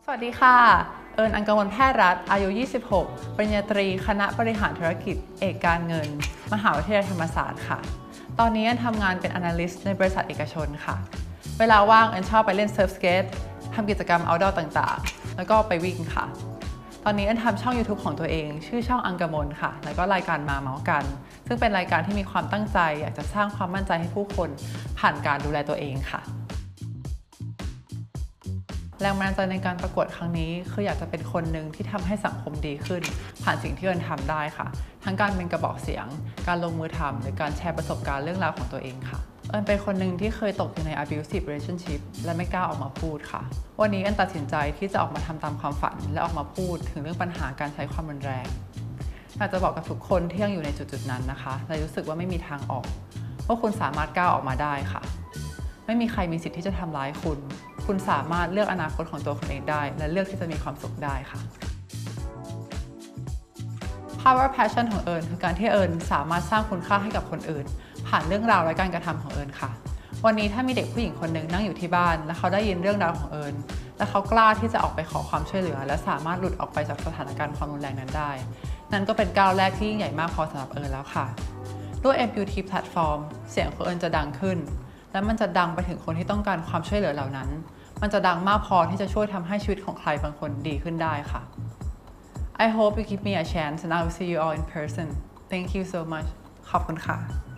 สวัสดีค่ะเอิญอังกมลแพทย์รัฐอายุ 26 ปริญญาตรีคณะบริหารธุรกิจเอกการเงินมหาวิทยาลัยธรรมศาสตร์ค่ะตอนนี้เอิญทำงานเป็น Analyst ในบริษัทเอกชนค่ะเวลาว่างเอิญชอบไปเล่นเซิร์ฟสเกตทำกิจกรรม outdoor ต่างๆแล้วก็ไปวิ่งค่ะตอนนี้เอิญทำช่อง YouTube ของตัวเองชื่อช่องอังกมลค่ะแล้วก็รายการมาเมาส์กันซึ่งเป็นรายการที่มีความตั้งใจอยากจะสร้างความมั่นใจให้ผู้คนผ่านการดูแลตัวเองค่ะแรงบันดาลใจในการประกวดครั้งนี้คืออยากจะเป็นคนหนึ่งที่ทำให้สังคมดีขึ้นผ่านสิ่งที่เอิญทำได้ค่ะทั้งการเป็นกระบอกเสียงการลงมือทำหรือการแชร์ประสบการณ์เรื่องราวของตัวเองค่ะเอิญเป็นคนหนึ่งที่เคยตกอยู่ใน abusive relationship และไม่กล้าออกมาพูดค่ะวันนี้เอิญตัดสินใจที่จะออกมาทำตามความฝันและออกมาพูดถึงเรื่องปัญหาการใช้ความรุนแรงอยากจะบอกกับทุกคนที่ยังอยู่ในจุดๆนั้นนะคะและรู้สึกว่าไม่มีทางออกว่าคุณสามารถก้าวออกมาได้ค่ะไม่มีใครมีสิทธิ์ที่จะทำร้ายคุณสามารถเลือกอนาคตของตัวคุณเองได้และเลือกที่จะมีความสุขได้ค่ะ Power Passion ของเอิญคือการที่เอิญสามารถสร้างคุณค่าให้กับคนอื่นผ่านเรื่องราวและการกระทำของเอิญค่ะวันนี้ถ้ามีเด็กผู้หญิงคนหนึ่งนั่งอยู่ที่บ้านและเขาได้ยินเรื่องราวของเอิญและเขากล้าที่จะออกไปขอความช่วยเหลือและสามารถหลุดออกไปจากสถานการณ์ความรุนแรงนั้นได้นั่นก็เป็นก้าวแรกที่ยิ่งใหญ่มากพอสำหรับเอิญแล้วค่ะด้วย MUT Platform เสียงของเอิญจะดังขึ้นและมันจะดังไปถึงคนที่ต้องการความช่วยเหลือเหล่านั้นมันจะดังมากพอที่จะช่วยทำให้ชีวิตของใครบางคนดีขึ้นได้ค่ะ I hope you give me a chance and I will see you all in person. Thank you so much. ขอบคุณค่ะ